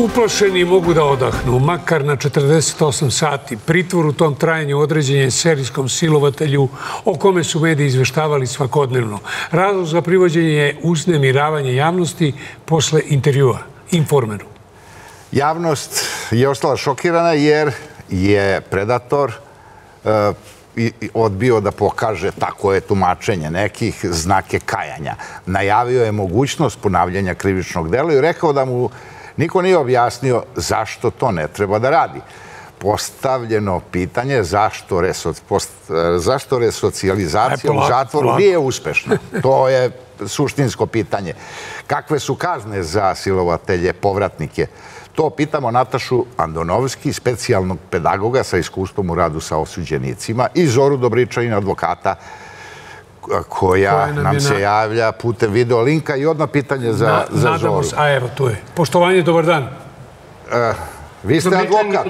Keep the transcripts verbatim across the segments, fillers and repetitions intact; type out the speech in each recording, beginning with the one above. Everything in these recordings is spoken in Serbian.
Uplašeni mogu da odahnu, makar na četrdeset osam sati. Pritvor u tom trajanju određen je serijskom silovatelju o kome su mediji izveštavali svakodnevno. Razlog za privođenje je uznemiravanje javnosti posle intervjua. Informeru. Javnost je ostala šokirana jer je predator odbio da pokaže, tako je tumačenje nekih, znake kajanja. Najavio je mogućnost ponavljanja krivičnog dela i rekao da mu niko nije objasnio zašto to ne treba da radi. Postavljeno pitanje zašto, reso, post, zašto resocijalizacija u zatvoru nije uspešna. To je suštinsko pitanje. Kakve su kazne za silovatelje, povratnike? To pitamo Natašu Andonovski, specijalnog pedagoga sa iskustvom u radu sa osuđenicima, i Zoru Dobričanin, advokata, koja nam se javlja putem video linka. I odmah pitanje za Zoru. A evo, tu je. Poštovanje, dobar dan. Vi ste advokat.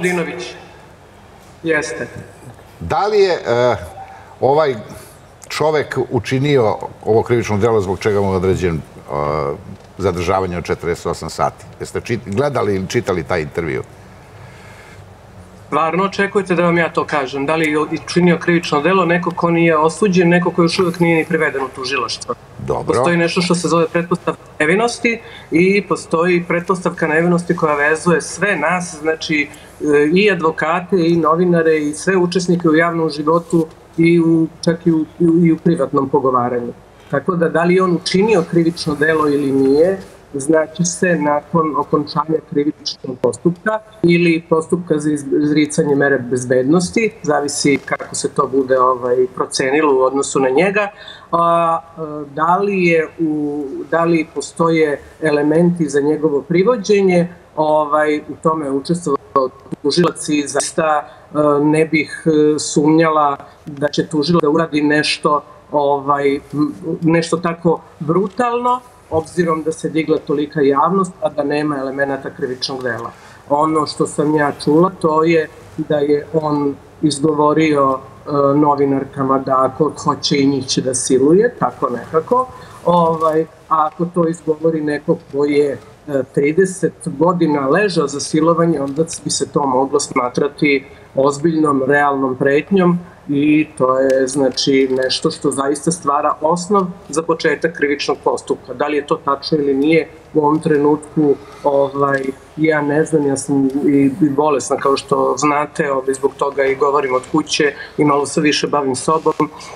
Jeste. Da li je ovaj čovek učinio ovo krivično delo zbog čega mu je određen zadržavanje od četrdeset osam sati? Jeste gledali ili čitali taj intervju? Stvarno očekujete da vam ja to kažem? Da li je učinio krivično delo neko ko nije osuđen, neko ko još uvijek nije ni priveden u tužilaštvo? Dobro. Postoji nešto što se zove pretpostavka nevinosti i postoji pretpostavka nevinosti koja vezuje sve nas, znači i advokate, i novinare, i sve učesnike u javnom životu i u, čak i u, i u privatnom pogovaranju. Tako da, da li je on učinio krivično delo ili nije, znači se nakon okončanja krivičnog postupka ili postupka za izricanje mere bezbednosti, zavisi kako se to bude ovaj, procenilo u odnosu na njega, a, da li je u, da li postoje elementi za njegovo privođenje, ovaj, u tome je učestvovao tužilac i zaista ne bih sumnjala da će tužilac da uradi nešto, ovaj, nešto tako brutalno, obzirom da se digla tolika javnost, a da nema elemenata krivičnog dela. Ono što sam ja čula, to je da je on izgovorio e, novinarkama da ako hoće i njih će da siluje, tako nekako. Ovaj, a ako to izgovori neko ko je e, trideset godina ležao za silovanje, onda bi se to moglo smatrati ozbiljnom, realnom pretnjom, i to je znači nešto što zaista stvara osnov za početak krivičnog postupka. Da li je to tačno ili nije, u ovom trenutku ovaj, ja ne znam, ja sam i, i bolesna kao što znate, ovaj, zbog toga i govorim od kuće i malo se više bavim sobom,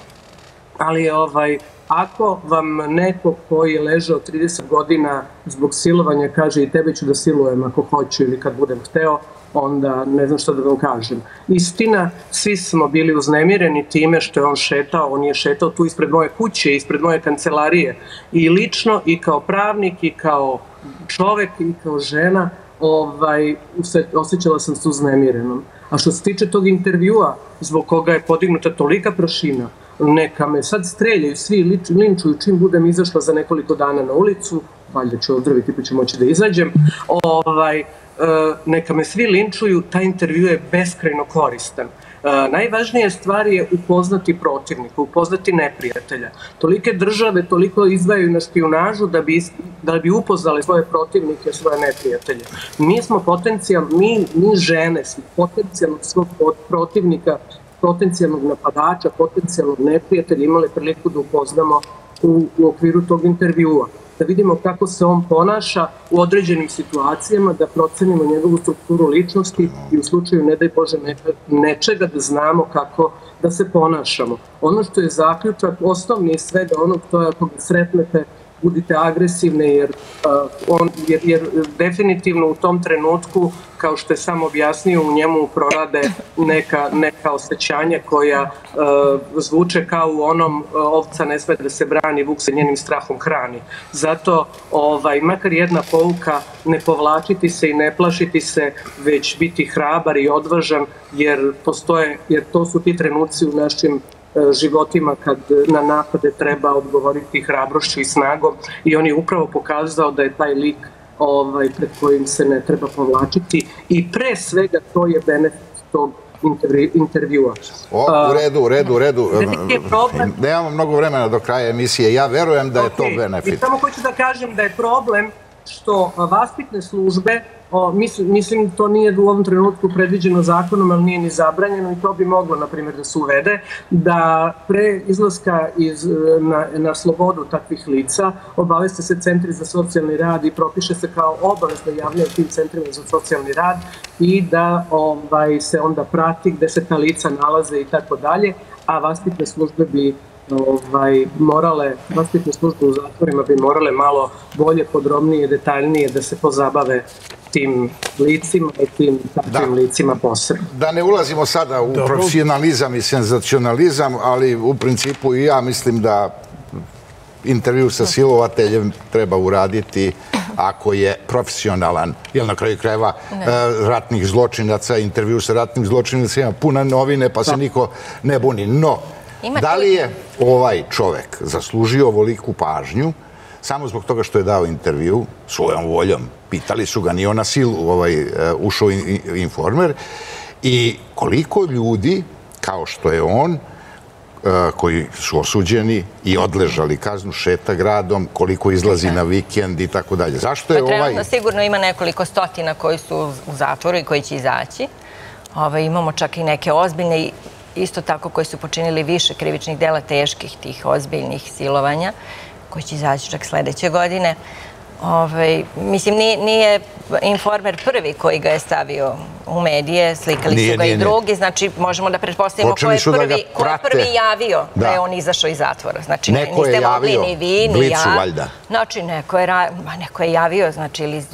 ali ovaj, ako vam neko koji je ležao trideset godina zbog silovanja kaže i tebe ću da silujem ako hoću ili kad budem hteo, onda ne znam što da vam kažem. Istina, svi smo bili uznemireni time što je on šetao, on je šetao tu ispred moje kuće, ispred moje kancelarije, i lično, i kao pravnik, i kao čovek, i kao žena, ovaj, osjećala sam se uznemirenom. A što se tiče tog intervjua, zbog koga je podignuta tolika prašina, neka me sad streljaju, svi linčuju čim budem izašla za nekoliko dana na ulicu, valjda ću ozdraviti pa ću moći da izađem, ovaj, neka me svi linčuju, taj intervju je beskrajno koristan. Najvažnija stvar je upoznati protivnika, upoznati neprijatelja. Tolike države toliko izdvajaju na špijunažu da bi, da bi upoznali svoje protivnike, svoje neprijatelje. Mi smo potencijal, mi, mi žene smo potencijalnog svog protivnika, potencijalnog napadača, potencijalnog neprijatelja imali priliku da upoznamo u, u okviru tog intervjua. Da vidimo kako se on ponaša u određenim situacijama, da procenimo njegovu strukturu ličnosti i u slučaju, ne daj Bože, nečega da znamo kako da se ponašamo. Ono što je zaključak, osnovni svega onog, to je ako ga sretnete, budite agresivne, jer, uh, on, jer, jer definitivno u tom trenutku, kao što je sam objasnio, u njemu prorade neka, neka osjećanja koja uh, zvuče kao u onom uh, ovca ne sme da se brani, vuk se njenim strahom hrani. Zato, ovaj, makar jedna pouka, ne povlačiti se i ne plašiti se, već biti hrabar i odvažan, jer, postoje, jer to su ti trenuci u našim životima kad na napade treba odgovoriti hrabrošću i snagom, i on je upravo pokazao da je taj lik ovaj, pred kojim se ne treba povlačiti, i pre svega to je benefit tog intervjua. O, u redu, u redu, u redu. Nemamo mnogo vremena do kraja emisije. Ja verujem da je to benefit. I samo hoću da kažem da je problem što vaspitne službe, o, mislim, mislim to nije u ovom trenutku predviđeno zakonom, ali nije ni zabranjeno i to bi moglo, na primjer, da se uvede, da pre izlaska iz, na, na slobodu takvih lica obaveste se centri za socijalni rad i propiše se kao obavezno javljanje tim centrima za socijalni rad i da ovaj, se onda prati gde se ta lica nalaze i tako dalje, a vaspitne službe bi ovaj, morale, vaspitne službe u zatvorima bi morale malo bolje, podrobnije, detaljnije da se pozabave tim licima i tim takvim licima posebno. Da ne ulazimo sada u profesionalizam i senzacionalizam, ali u principu i ja mislim da intervju sa silovateljem treba uraditi ako je profesionalan, jer na kraju krajeva ratnih zločinaca, intervju sa ratnim zločinacima, puna novine, pa se niko ne buni. No, da li je ovaj čovek zaslužio ovoliku pažnju samo zbog toga što je dao intervju svojom voljom? Pitali su ga, nije on na silu ušao Informer. I koliko ljudi, kao što je on, koji su osuđeni i odležali kaznu, šeta gradom, koliko izlazi na vikend i tako dalje. Zašto je ovaj... Trenutno sigurno ima nekoliko stotina koji su u zatvoru i koji će izaći. Imamo čak i neke ozbiljne, isto tako koji su počinili više krivičnih dela, teških tih ozbiljnih silovanja, koji će izaći čak sledeće godine. Mislim, nije Informer prvi koji ga je stavio u medije, slikali su ga i drugi, znači možemo da pretpostavimo ko je prvi javio da je on izašao iz zatvora. Znači, niste mogli ni vi, ni ja. Znači, neko je javio, znači, ili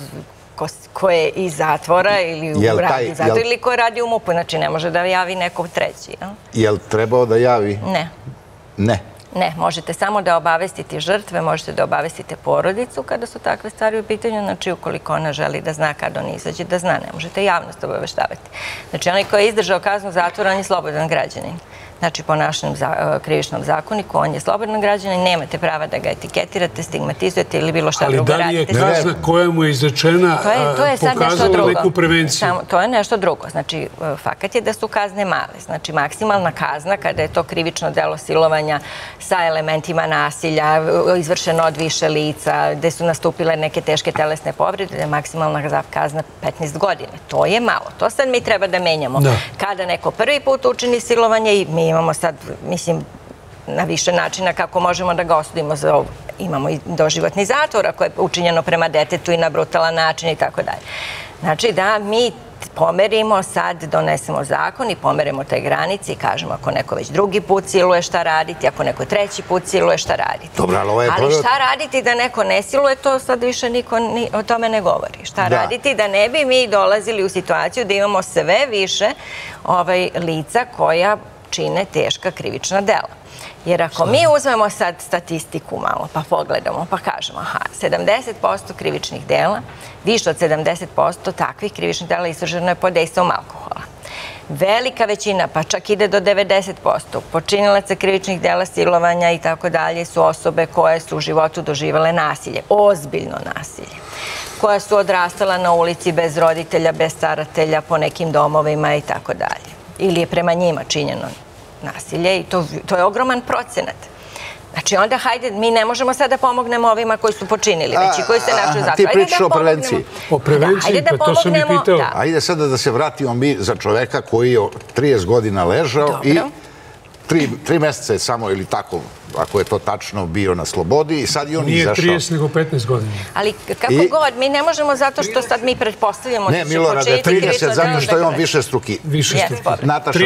ko je iz zatvora ili radi zatvora ili ko radi u MUP-u, znači ne može da javi neko treći. Je li trebao da javi? Ne. Ne? Ne, možete samo da obavestite žrtve, možete da obavestite porodicu kada su takve stvari u pitanju, znači ukoliko ona želi da zna kada on izađe, da zna, ne možete javnost obaveštavati. Znači onaj koji je izdržao kaznu zatvora, on je slobodan građanin. Znači po našem krivičnom zakoniku, on je slobodan građanin, nemate prava da ga etiketirate, stigmatizujete ili bilo šta drugo radite. Ali da li je kazna koja mu je izrečena pokazala neku prevenciju? To je nešto drugo. Znači, fakat je da su kazne male. Znači, maksimalna kazna, kada je to krivično delo silovanja sa elementima nasilja, izvršeno od više lica, gde su nastupile neke teške telesne povrede, da je maksimalna kazna petnaest godine. To je malo. To sad mi treba da menjamo. Kada neko prvi put učini silovanje i mi imamo sad, mislim, na više načina kako možemo da ga osudimo za ovo. Imamo i doživotni zatvor ako je učinjeno prema detetu i na brutalan način i tako dalje. Znači da mi pomerimo sad, donesemo zakon i pomerimo te granice i kažemo ako neko već drugi put siluje šta raditi, ako neko treći put siluje šta raditi. Ali šta raditi da neko ne siluje, to sad više niko o tome ne govori. Šta raditi da ne bi mi dolazili u situaciju da imamo sve više lica koja čine teška krivična dela. Jer ako mi uzmemo sad statistiku malo, pa pogledamo, pa kažemo, aha, sedamdeset posto krivičnih dela, više od sedamdeset posto takvih krivičnih dela izraženo je pod dejstvom alkohola. Velika većina, pa čak ide do devedeset posto, počinilaca krivičnih dela, silovanja i tako dalje su osobe koje su u životu doživele nasilje, ozbiljno nasilje, koja su odrastala na ulici bez roditelja, bez staratelja, po nekim domovima i tako dalje. Ili je prema njima činjeno nasilje i to je ogroman procenat. Znači onda, hajde, mi ne možemo sad da pomognemo ovima koji su počinili, već i koji se našli u zatvoru. Ti pričaš o prevenciji. O prevenciji, pa to sam i pitao. Ajde sada da se vratimo mi za čoveka koji je trideset godina ležao i tri meseca je samo, ili tako, ako je to tačno, bio na slobodi i sad i on izašao. Nije trideset nego petnaest godina. Ali kako god, mi ne možemo zato što sad mi pretpostavljamo... Ne, Milorade, trideset, zato što je on više struki. Više struki. Nataša,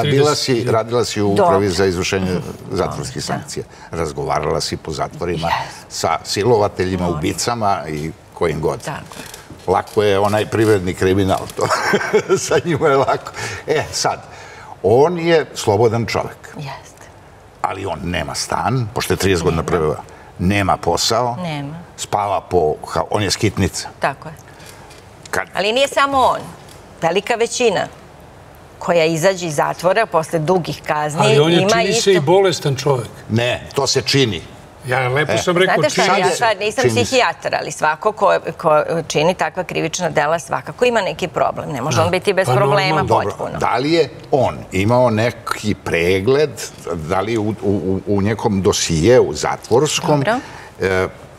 radila si u upravi za izvršenje zatvorskih sankcija. Razgovarala si po zatvorima sa silovateljima, ubicama i kojim god. Lako je onaj privredni kriminal, to sa njima je lako. E, sad, on je slobodan čovek. Jeste. Ali on nema stan, pošto je trideset godina preveo. Nema posao. Nema. Spava po... On je skitnica. Tako je. Ali nije samo on. Velika većina koja izađe iz zatvora posle dugih kazni ima isto... Ali on je, čini se, i bolestan čovek. Ne, to se čini. Ja lepo sam rekao, čini se. Znate šta, ja nisam psihijatar, ali svako ko čini takva krivična dela svakako ima neki problem. Ne može on biti bez problema potpuno. Da li je on imao neki pregled, da li u nekom dosijeu zatvorskom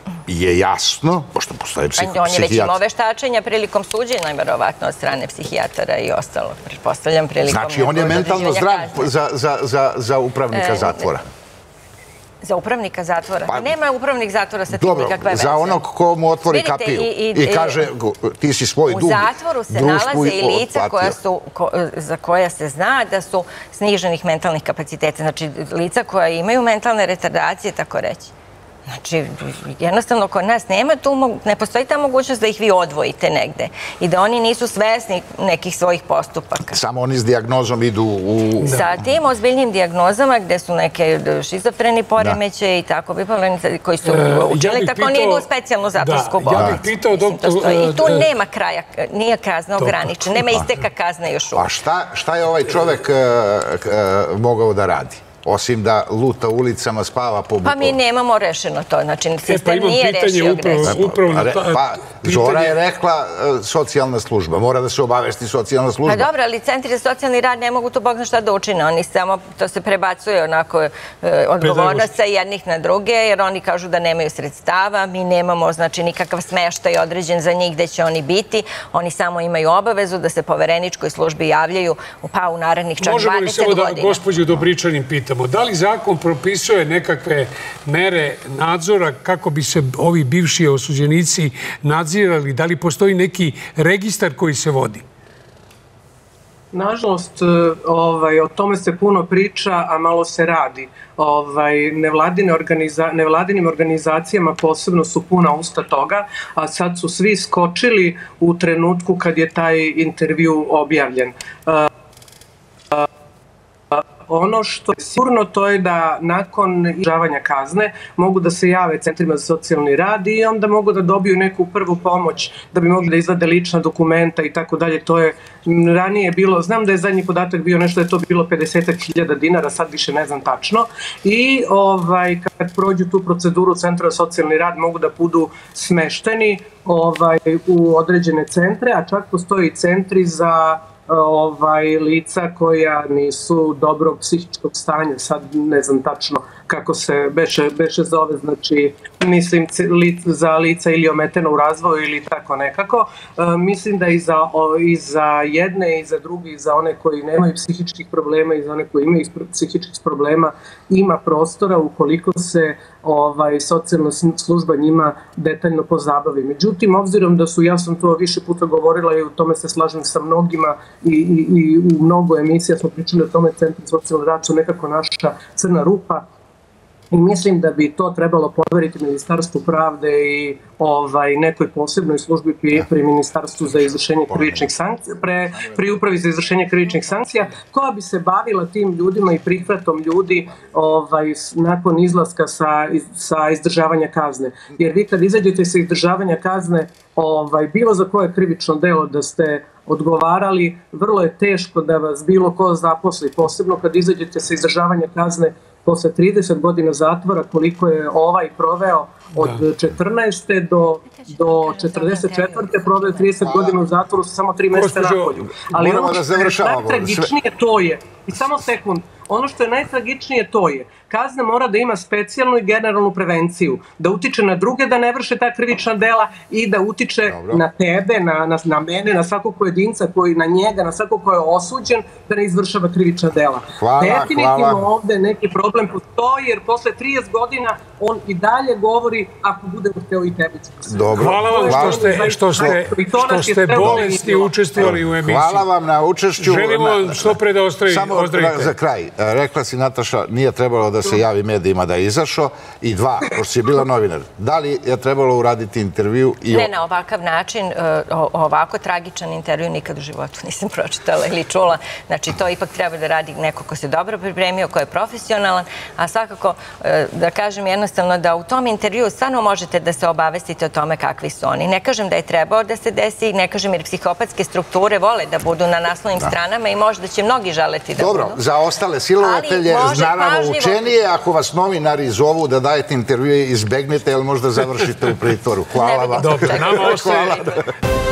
je jasno, pošto postoje psihijatri. On je već imao veštačenja prilikom suđenja, verovatno od strane psihijatara i ostalog. Pretpostavljam prilikom... Znači, on je mentalno zdrav za upravnika zatvora. Za upravnika zatvora? Nema upravnik zatvora sa tim nikakve veze. Za onog ko mu otvori kapiju i kaže ti si svoj dug. U zatvoru se nalaze i lica za koja se zna da su sniženih mentalnih kapaciteta. Znači, lica koja imaju mentalne retardacije, tako reći. Znači, jednostavno, kod nas nema tu, ne postoji ta mogućnost da ih vi odvojite negde i da oni nisu svesni nekih svojih postupaka. Samo oni s dijagnozom idu u... Sa tim ozbiljnim dijagnozama gde su neke šizofreni poremeće i tako bipolni koji su učili, tako oni idu u specijalnu zatvorsku bolnicu. Ja bih pitao doktor... I tu nema kraja, nije kazna ograničena, nema isteka kazne još uvijek. A šta je ovaj čovek mogao da radi? Osim da luta ulicama, spava po bukvalno. Pa mi nemamo rešeno to, znači sistem nije rešio agresiju. Pa Zora je rekla socijalna služba, mora da se obavesti socijalna služba. Pa dobro, ali centri za socijalni rad ne mogu to bog zna šta da učine, oni samo, to se prebacuje onako odgovornost sa jednih na druge, jer oni kažu da nemaju sredstava, mi nemamo znači nikakav smeštaj određen za njih gde će oni biti, oni samo imaju obavezu da se povereničkoj službi javljaju pa u narednih čak dvadeset godina. Možemo li samo da gospođu Dobričanin pitamo, da li zakon propisuje nekakve mere nadzora kako bi se ovi bivši osuđenici nadzirali? Da li postoji neki registar koji se vodi? Nažalost, o tome se puno priča, a malo se radi. Nevladinim organizacijama posebno su puna usta toga, a sad su svi skočili u trenutku kad je taj intervju objavljen. Ono što je sigurno to je da nakon izdržavanja kazne mogu da se jave centrima za socijalni rad i onda mogu da dobiju neku prvu pomoć da bi mogli da izvade lična dokumenta i tako dalje. To je ranije bilo, znam da je zadnji podatak bio nešto da je to bilo pedeset hiljada dinara, sad više ne znam tačno. I kad prođu tu proceduru centra za socijalni rad mogu da budu smešteni u određene centre, a čak postoji centri za lica koja nisu dobrog psihičkog stanja, sad ne znam tačno kako se beše zove, znači mislim za lica ili ometeno u razvoju ili tako nekako. Mislim da i za jedne i za druge i za one koji nemaju psihičkih problema i za one koji imaju psihičkih problema ima prostora ukoliko se socijalna služba njima detaljno pozabavi. Međutim, obzirom da su, ja sam to više puta govorila i u tome se slažem sa mnogima i u mnogo emisija smo pričali o tome, centri socijalni rad su nekako naša crna rupa i mislim da bi to trebalo poveriti Ministarstvu pravde i nekoj posebnoj službi pri Ministarstvu za izvršenje krivičnih sankcija, pri upravi za izvršenje krivičnih sankcija, koja bi se bavila tim ljudima i prihvatom ljudi nakon izlaska sa izdržavanja kazne. Jer vi kad izađete sa izdržavanja kazne, bilo za koje krivično delo da ste odgovarali, vrlo je teško da vas bilo ko zaposli, posebno kad izađete sa izdržavanja kazne posle trideset godina zatvora, koliko je ovaj proveo od četrnaeste do četrdeset četvrte proveo trideset godina u zatvoru sa samo tri mjeseca napolju. Ali ono što je najtragičnije to je, i samo sekund, ono što je najtragičnije to je, kazna mora da ima specijalnu i generalnu prevenciju, da utiče na druge da ne vrše ta krivična dela i da utiče na tebe, na mene, na svakog pojedinca, na njega, na svakog ko je osuđen da ne izvršava krivična dela. Definitivno ovde neki problem postoji jer posle trideset godina on i dalje govori ako budemo hteo i tebi. Hvala vam što ste bolesti učestvovali u emisiji. Hvala vam na učešću. Želimo vam što pre da ozdravite. Samo za kraj. Rekla si, Nataša, nije trebalo da se javi medijima da je izašao. I dva, pošto si bila novinar, da li je trebalo uraditi intervju? Ne na ovakav način, ovako tragičan intervju nikad u životu nisam pročitala ili čula. Znači, to ipak treba da radi neko ko se dobro pripremio, ko je profesionalan, a svakako da kažem jednostavno da u tom intervju stvarno možete da se obavestite o tome kakvi su oni. Ne kažem da je trebao da se desi, ne kažem jer psihopatske strukture vole da budu na naslovnim stranama i možda će mnogi želeti da budu. Dobro, za ostale silovatelje, naravno učenije, ako vas novinari zovu da dajete intervjue, izbegnete, jer možda završite u pritvoru. Hvala vam. Dobro, nama ostaje...